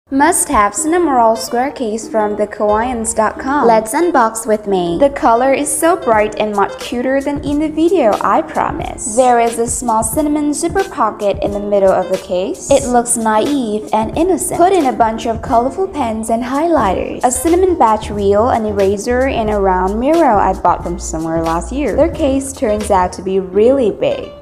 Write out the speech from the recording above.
Must-have Cinnamoroll square case from thekawaiians.com. Let's unbox with me. The color is so bright and much cuter than in the video, I promise. There is a small cinnamon zipper pocket in the middle of the case. It looks naive and innocent. Put in a bunch of colorful pens and highlighters, a cinnamon batch wheel, an eraser, and a round mirror I bought from somewhere last year. Their case turns out to be really big.